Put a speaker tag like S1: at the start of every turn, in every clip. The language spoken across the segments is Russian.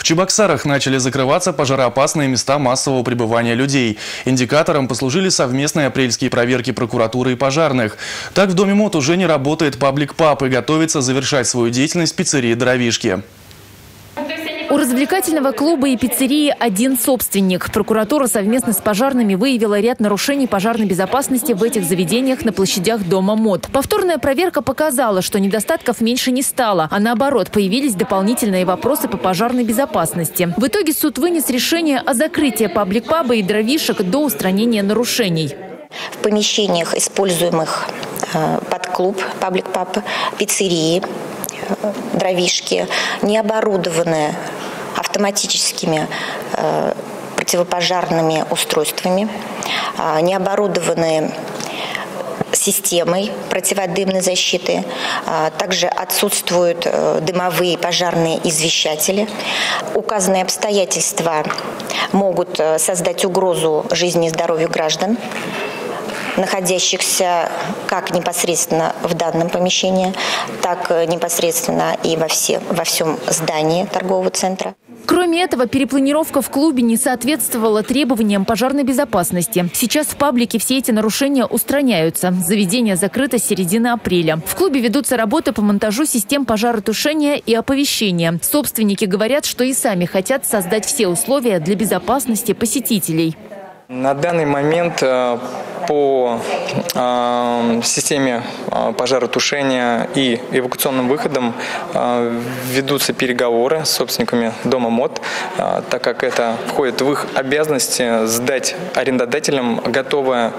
S1: Чебоксарах начали закрываться пожароопасные места массового пребывания людей. Индикатором послужили совместные апрельские проверки прокуратуры и пожарных. Так в Доме МОД уже не работает паблик-паб и готовится завершать свою деятельность пиццерии «Дровишки».
S2: У развлекательного клуба и пиццерии один собственник. Прокуратура совместно с пожарными выявила ряд нарушений пожарной безопасности в этих заведениях на площадях Дома МОД. Повторная проверка показала, что недостатков меньше не стало, а наоборот, появились дополнительные вопросы по пожарной безопасности. В итоге суд вынес решение о закрытии паблик-паба и дровишек до устранения нарушений.
S3: В помещениях, используемых под клуб, паблик-паб, пиццерии, дровишки, не оборудованные автоматическими противопожарными устройствами, не оборудованные системой противодымной защиты. Также отсутствуют дымовые пожарные извещатели. Указанные обстоятельства могут создать угрозу жизни и здоровью граждан, находящихся как непосредственно в данном помещении, так непосредственно и во всем здании торгового центра.
S2: Кроме этого, перепланировка в клубе не соответствовала требованиям пожарной безопасности. Сейчас в паблике все эти нарушения устраняются. Заведение закрыто с середины апреля. В клубе ведутся работы по монтажу систем пожаротушения и оповещения. Собственники говорят, что и сами хотят создать все условия для безопасности посетителей.
S4: На данный момент по системе пожаротушения и эвакуационным выходам ведутся переговоры с собственниками Дома МОД, так как это входит в их обязанности сдать арендодателям готовое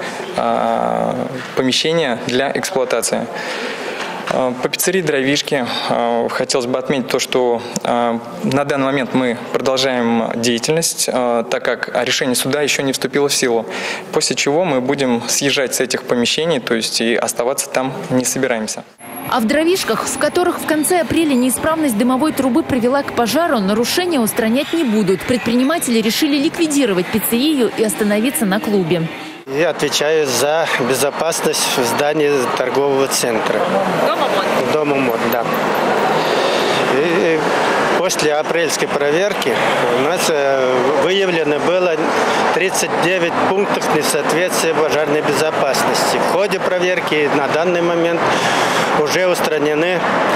S4: помещение для эксплуатации. По пиццерии «Дровишки» хотелось бы отметить то, что на данный момент мы продолжаем деятельность, так как решение суда еще не вступило в силу, после чего мы будем съезжать с этих помещений, то есть и оставаться там не собираемся.
S2: А в дровишках, в которых в конце апреля неисправность дымовой трубы привела к пожару, нарушения устранять не будут. Предприниматели решили ликвидировать пиццерию и остановиться на клубе.
S5: Я отвечаю за безопасность в здании торгового центра.
S2: Дома МОД?
S5: Дома МОД, да. И после апрельской проверки у нас выявлено было 39 пунктов несоответствия пожарной безопасности. В ходе проверки на данный момент уже устранены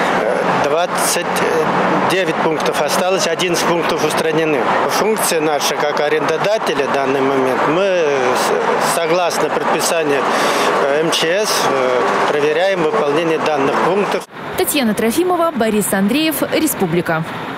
S5: 29 пунктов, осталось 11 пунктов устранены. Функция наша как арендодателя в данный момент, мы согласно предписанию МЧС проверяем выполнение данных пунктов.
S2: Татьяна Трофимова, Борис Андреев, Республика.